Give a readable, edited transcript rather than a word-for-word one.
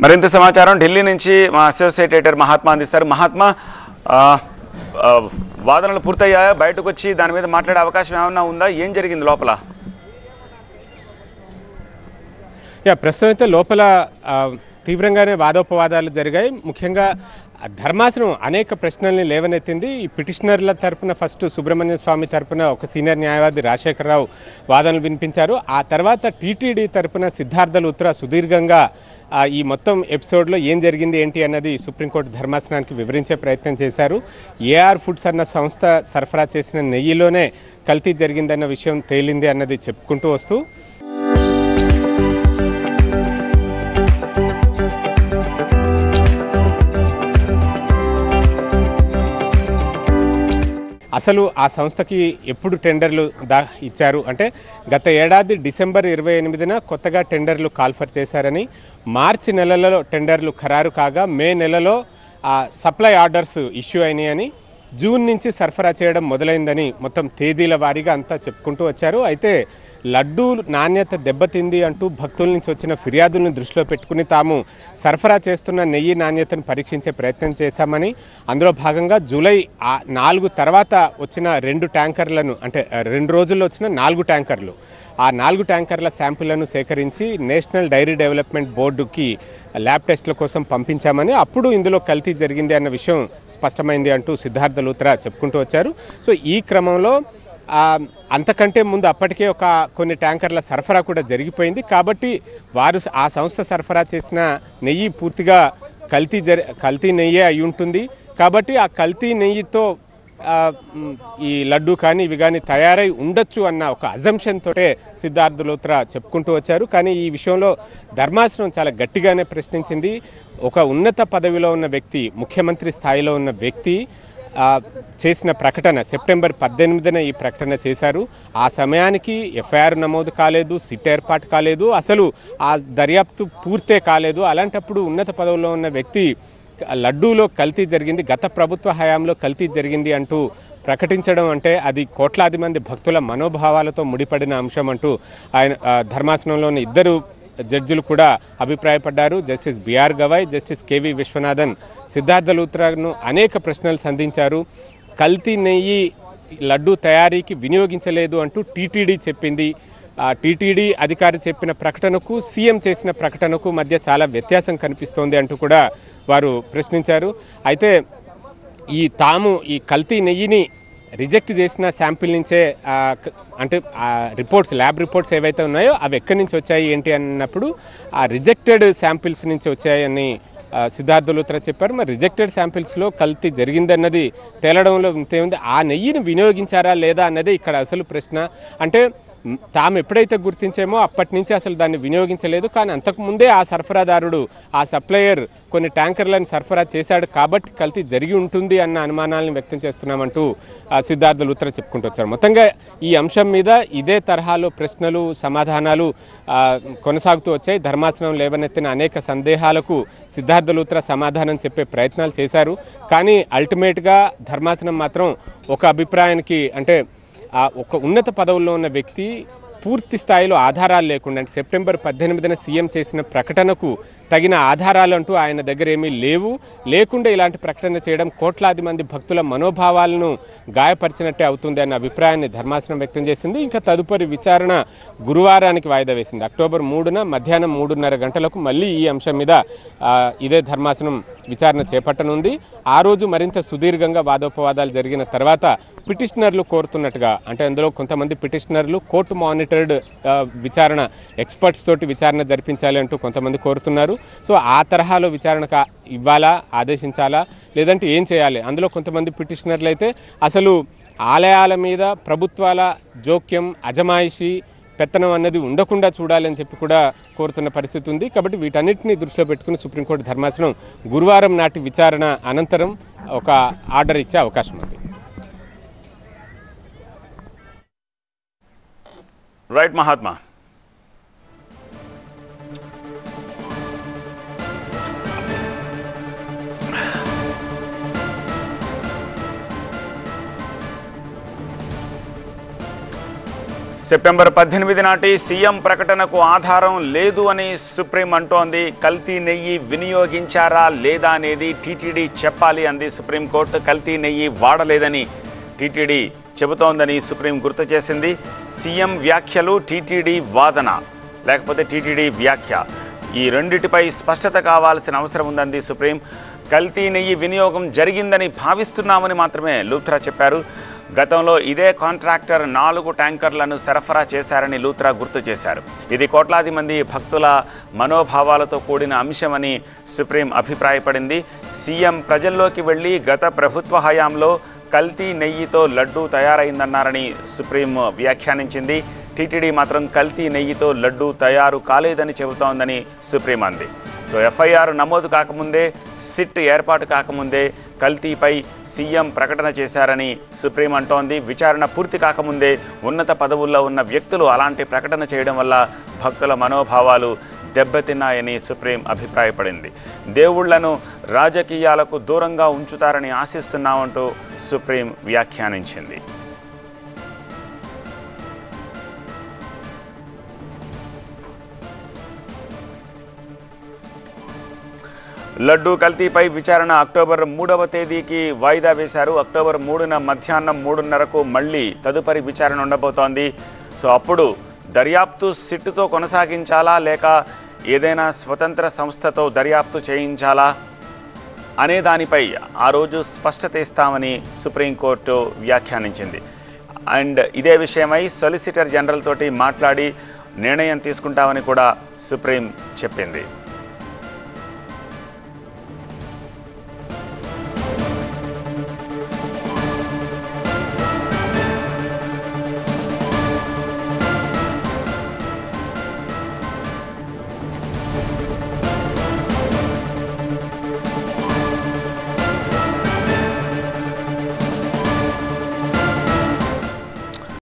మరింత సమాచారం ఢిల్లీ నుంచి మా అసోసియేట్ ఎడిటర్ మహాత్మా అందిస్తారు. మహాత్మా, వాదనలు పూర్తయ్యాయా? బయటకు వచ్చి దాని మీద మాట్లాడే అవకాశం ఏమన్నా ఉందా? ఏం జరిగింది లోపల? ప్రస్తుతం అయితే లోపల తీవ్రంగానే వాదోపవాదాలు జరిగాయి. ముఖ్యంగా ధర్మాసనం అనేక ప్రశ్నల్ని లేవనెత్తింది. ఈ పిటిషనర్ల తరపున ఫస్ట్ సుబ్రహ్మణ్య స్వామి తరపున ఒక సీనియర్ న్యాయవాది రాజశేఖరరావు వాదనలు వినిపించారు. ఆ తర్వాత టీటీడీ తరపున సిద్ధార్థ లూత్రా సుదీర్ఘంగా ఈ మొత్తం ఎపిసోడ్లో ఏం జరిగింది ఏంటి అన్నది సుప్రీంకోర్టు ధర్మాసనానికి వివరించే ప్రయత్నం చేశారు. ఏఆర్ ఫుడ్స్ అన్న సంస్థ సరఫరా చేసిన నెయ్యిలోనే కల్తీ జరిగిందన్న విషయం తేలింది అన్నది చెప్పుకుంటూ వస్తూ అసలు ఆ సంస్థకి ఎప్పుడు టెండర్లు ఇచ్చారు అంటే గత ఏడాది డిసెంబర్ 28న కొత్తగా టెండర్లు కాల్ఫర్ చేశారని, మార్చి నెలలో టెండర్లు ఖరారు కాగా మే నెలలో సప్లై ఆర్డర్స్ ఇష్యూ అయినాయని, జూన్ నుంచి సరఫరా చేయడం మొదలైందని మొత్తం తేదీల వారీగా అంతా చెప్పుకుంటూ వచ్చారు. అయితే లడ్డూ నాణ్యత దెబ్బతింది అంటూ భక్తుల నుంచి వచ్చిన ఫిర్యాదులను దృష్టిలో పెట్టుకుని తాము సరఫరా చేస్తున్న నెయ్యి నాణ్యతను పరీక్షించే ప్రయత్నం చేశామని, అందులో భాగంగా జూలై 4 తర్వాత వచ్చిన 2 ట్యాంకర్లను అంటే 2 రోజుల్లో వచ్చిన 4 ట్యాంకర్లు, ఆ 4 ట్యాంకర్ల శాంపుళ్లను సేకరించి నేషనల్ డైరీ డెవలప్మెంట్ బోర్డుకి ల్యాబ్ టెస్టుల కోసం పంపించామని, అప్పుడు ఇందులో కల్తీ జరిగింది అన్న విషయం స్పష్టమైంది అంటూ సిద్ధార్థ లూత్రా చెప్పుకుంటూ వచ్చారు. సో ఈ క్రమంలో అంతకంటే ముందు అప్పటికే కొన్ని ట్యాంకర్ల సరఫరా కూడా జరిగిపోయింది. కాబట్టి వారు ఆ సంస్థ సరఫరా చేసిన నెయ్యి పూర్తిగా కల్తీ నెయ్యే అయి ఉంటుంది. కాబట్టి ఆ కల్తీ నెయ్యితో ఈ లడ్డు కానీ ఇవి కానీ తయారై ఉండొచ్చు అన్న ఒక అజంప్షన్ తోటే సిద్ధార్థ లూత్రా చెప్పుకుంటూ వచ్చారు. కానీ ఈ విషయంలో ధర్మాసనం చాలా గట్టిగానే ప్రశ్నించింది. ఒక ఉన్నత పదవిలో ఉన్న వ్యక్తి, ముఖ్యమంత్రి స్థాయిలో ఉన్న వ్యక్తి చేసిన ప్రకటన సెప్టెంబర్ 18న ఈ ప్రకటన చేశారు. ఆ సమయానికి ఎఫ్ఐఆర్ నమోదు కాలేదు, సిట్ ఏర్పాటు కాలేదు, అసలు ఆ దర్యాప్తు పూర్తే కాలేదు. అలాంటప్పుడు ఉన్నత పదవిలో ఉన్న వ్యక్తి లడ్డూలో కల్తీ జరిగింది, గత ప్రభుత్వ హయాంలో కల్తీ జరిగింది అంటూ ప్రకటించడం అంటే అది కోట్లాది మంది భక్తుల మనోభావాలతో ముడిపడిన అంశం అంటూ ఆయన ధర్మాసనంలోని ఇద్దరు జడ్జిలు కూడా అభిప్రాయపడ్డారు. Justice BR Gavai, justice KV Viswanathan Siddhartha లూత్రాను అనేక ప్రశ్నలు సంధించారు. కల్తీ నెయ్యి లడ్డూ తయారీకి వినియోగించలేదు అంటూ టీటీడీ చెప్పింది. టీటీడీ అధికారి చెప్పిన ప్రకటనకు, సీఎం చేసిన ప్రకటనకు మధ్య చాలా వ్యత్యాసం కనిపిస్తోంది అంటూ కూడా వారు ప్రశ్నించారు. అయితే ఈ కల్తీ నెయ్యిని రిజెక్ట్ చేసిన శాంపిల్ నుంచే అంటే రిపోర్ట్స్, ల్యాబ్ రిపోర్ట్స్ ఏవైతే ఉన్నాయో అవి ఎక్కడి నుంచి వచ్చాయి ఏంటి అన్నప్పుడు ఆ రిజెక్టెడ్ శాంపిల్స్ నుంచి వచ్చాయని సిద్ధార్థ లూత్రా చెప్పారు. మరి రిజెక్టెడ్ శాంపిల్స్లో కల్తీ జరిగిందన్నది తేలడంలో ఇంతేముంది, ఆ నెయ్యిని వినియోగించారా లేదా అన్నదే ఇక్కడ అసలు ప్రశ్న. అంటే తాము ఎప్పుడైతే గుర్తించామో అప్పటి నుంచి అసలు దాన్ని వినియోగించలేదు. కానీ అంతకుముందే ఆ సరఫరాదారుడు, ఆ సప్లయర్ కొన్ని ట్యాంకర్లను సరఫరా చేశాడు కాబట్టి కల్తీ జరిగి ఉంటుంది అన్న అనుమానాలను వ్యక్తం చేస్తున్నామంటూ సిద్ధార్థ లూత్రా చెప్పుకుంటూ వచ్చారు. మొత్తంగా ఈ అంశం మీద ఇదే తరహాలో ప్రశ్నలు, సమాధానాలు కొనసాగుతూ వచ్చాయి. ధర్మాసనం లేవనెత్తిన అనేక సందేహాలకు సిద్ధార్థ లూత్రా సమాధానం చెప్పే ప్రయత్నాలు చేశారు. కానీ అల్టిమేట్గా ధర్మాసనం మాత్రం ఒక అభిప్రాయానికి, అంటే ఒక ఉన్నత పదవుల్లో ఉన్న వ్యక్తి పూర్తి స్థాయిలో ఆధారాలు లేకుండా, అంటే సెప్టెంబర్ 18న సీఎం చేసిన ప్రకటనకు తగిన ఆధారాలు అంటూ ఆయన దగ్గర ఏమీ లేకుండా ఇలాంటి ప్రకటన చేయడం కోట్లాది మంది భక్తుల మనోభావాలను గాయపరిచినట్టే అవుతుంది అన్న అభిప్రాయాన్ని ధర్మాసనం వ్యక్తం చేసింది. ఇంకా తదుపరి విచారణ గురువారానికి వాయిదా వేసింది. అక్టోబర్ 3న మధ్యాహ్నం 3:30 గంటలకు మళ్ళీ ఈ అంశం మీద ఇదే ధర్మాసనం విచారణ చేపట్టనుంది. ఆ రోజు మరింత సుదీర్ఘంగా వాదోపవాదాలు జరిగిన తర్వాత పిటిషనర్లు కోరుతున్నట్టుగా, అంటే అందులో కొంతమంది పిటిషనర్లు కోర్టు మానిటర్డ్ విచారణ, ఎక్స్పర్ట్స్ తోటి విచారణ జరిపించాలి అంటూ కొంతమంది కోరుతున్నారు. సో ఆ తరహాలో విచారణకు ఇవ్వాలా, ఆదేశించాలా, లేదంటే ఏం చేయాలి? అందులో కొంతమంది పిటిషనర్లు అయితే అసలు ఆలయాల మీద ప్రభుత్వాల జోక్యం, అజమాయిషీ, పెత్తనం అన్నది ఉండకుండా చూడాలని చెప్పి కూడా కోరుతున్న పరిస్థితి ఉంది. కాబట్టి వీటన్నిటిని దృష్టిలో పెట్టుకుని సుప్రీంకోర్టు ధర్మాసనం గురువారం నాటి విచారణ అనంతరం ఒక ఆర్డర్ ఇచ్చే అవకాశం ఉంది. రైట్ మహాత్మా. సెప్టెంబర్ 18 నాటి సీఎం ప్రకటనకు ఆధారం లేదు అని సుప్రీం అంటోంది. కల్తీ నెయ్యి వినియోగించారా లేదా అనేది టీటీడీ చెప్పాలి అంది సుప్రీంకోర్టు. కల్తీ నెయ్యి వాడలేదని టీటీడీ చెబుతోందని సుప్రీం గుర్తు చేసింది. సీఎం వ్యాఖ్యలు, టీటీడీ వాదన లేకపోతే టీటీడీ వ్యాఖ్య, ఈ రెండిటిపై స్పష్టత కావాల్సిన అవసరం ఉందంది సుప్రీం. కల్తీ నెయ్యి వినియోగం జరిగిందని భావిస్తున్నామని మాత్రమే లూథ్రా చెప్పారు. గతంలో ఇదే కాంట్రాక్టర్ 4 ట్యాంకర్లను సరఫరా చేశారని లూథ్రా గుర్తు చేశారు. ఇది కోట్లాది మంది భక్తుల మనోభావాలతో కూడిన అంశమని సుప్రీం అభిప్రాయపడింది. సీఎం ప్రజల్లోకి వెళ్లి గత ప్రభుత్వ హయాంలో కల్తీ నెయ్యితో లడ్డూ తయారైందన్నారని సుప్రీం వ్యాఖ్యానించింది. టీటీడీ మాత్రం కల్తీ నెయ్యితో లడ్డూ తయారు కాలేదని చెబుతోందని సుప్రీం అంది. సో ఎఫ్ఐఆర్ నమోదు కాకముందే, సిట్ ఏర్పాటు కాకముందే కల్తీపై సీఎం ప్రకటన చేశారని సుప్రీం అంటోంది. విచారణ పూర్తి కాకముందే ఉన్నత పదవుల్లో ఉన్న వ్యక్తులు అలాంటి ప్రకటన చేయడం వల్ల భక్తుల మనోభావాలు దెబ్బతిన్నాయని సుప్రీం అభిప్రాయపడింది. దేవుళ్లను రాజకీయాలకు దూరంగా ఉంచుతారని ఆశిస్తున్నామంటూ సుప్రీం వ్యాఖ్యానించింది. లడ్డూ కల్తీపై విచారణ అక్టోబర్ 3వ తేదీకి వాయిదా వేశారు. అక్టోబర్ 3న మధ్యాహ్నం 3:30కు మళ్ళీ తదుపరి విచారణ ఉండబోతోంది. సో అప్పుడు దర్యాప్తు సిట్టుతో కొనసాగించాలా లేక ఏదైనా స్వతంత్ర సంస్థతో దర్యాప్తు చేయించాలా అనే దానిపై ఆ రోజు స్పష్టత ఇస్తామని సుప్రీంకోర్టు వ్యాఖ్యానించింది. అండ్ ఇదే విషయమై సొలిసిటర్ జనరల్ తోటి మాట్లాడి నిర్ణయం తీసుకుంటామని కూడా సుప్రీం చెప్పింది.